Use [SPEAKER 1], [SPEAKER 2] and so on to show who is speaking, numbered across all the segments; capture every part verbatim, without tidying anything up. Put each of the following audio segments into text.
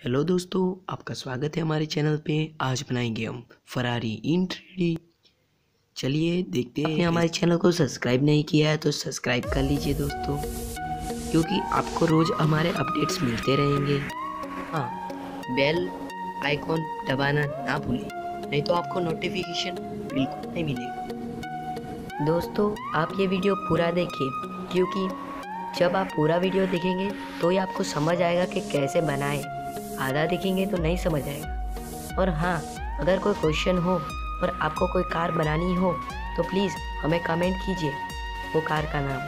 [SPEAKER 1] Hello दोस्तों, आपका स्वागत है हमारे चैनल पे। आज बनाएंगे हम फरारी इन थ्री डी। चलिए देखते हैं। आपने हमारे चैनल को सब्सक्राइब नहीं किया है तो सब्सक्राइब कर लीजिए दोस्तों, क्योंकि आपको रोज़ हमारे अपडेट्स मिलते रहेंगे। हाँ, बेल आइकॉन दबाना ना भूलें, नहीं तो आपको नोटिफिकेशन बिल्कुल नहीं मिलेगा। दोस्तों, आप ये वीडियो पूरा देखिए, क्योंकि जब आप पूरा वीडियो देखेंगे तो ही आपको समझ आएगा कि कैसे बनाएं। आधा देखेंगे तो नहीं समझ आएगा। और हाँ, अगर कोई क्वेश्चन हो और आपको कोई कार बनानी हो तो प्लीज़ हमें कमेंट कीजिए वो कार का नाम।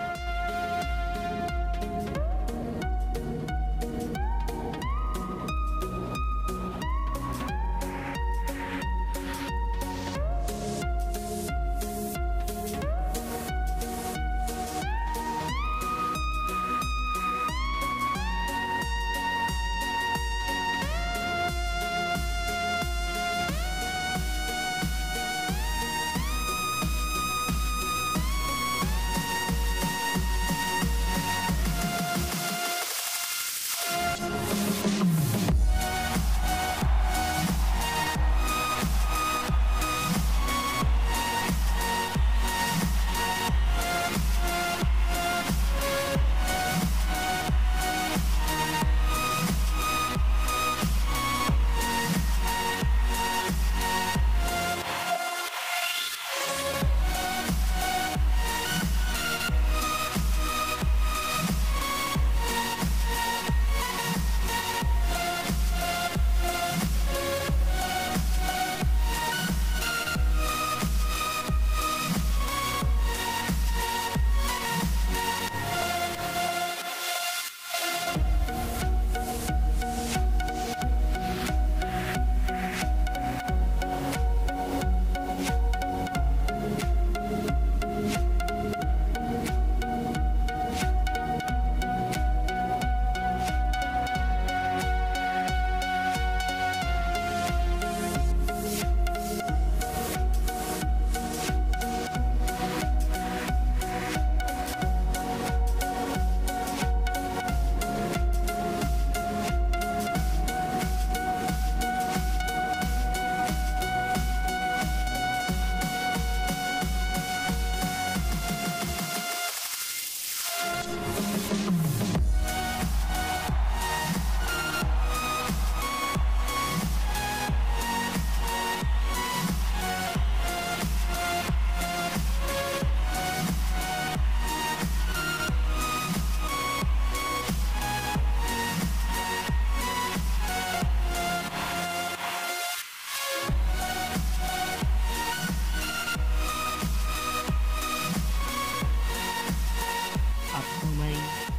[SPEAKER 1] आपको हमारी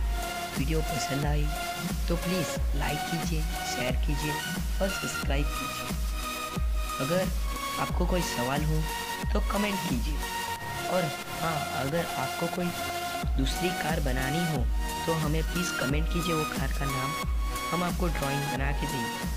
[SPEAKER 1] वीडियो पसंद आई तो प्लीज़ लाइक कीजिए, शेयर कीजिए और सब्सक्राइब कीजिए। अगर आपको कोई सवाल हो तो कमेंट कीजिए। और हाँ, अगर आपको कोई दूसरी कार बनानी हो तो हमें प्लीज़ कमेंट कीजिए वो कार का नाम, हम आपको ड्राइंग बना के देंगे।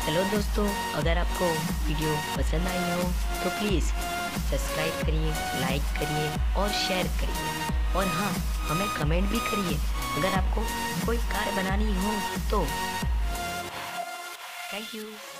[SPEAKER 1] चलो दोस्तों, अगर आपको वीडियो पसंद आई हो तो प्लीज़ सब्सक्राइब करिए, लाइक करिए और शेयर करिए। और हाँ, हमें कमेंट भी करिए अगर आपको कोई कार बनानी हो तो। Thank you.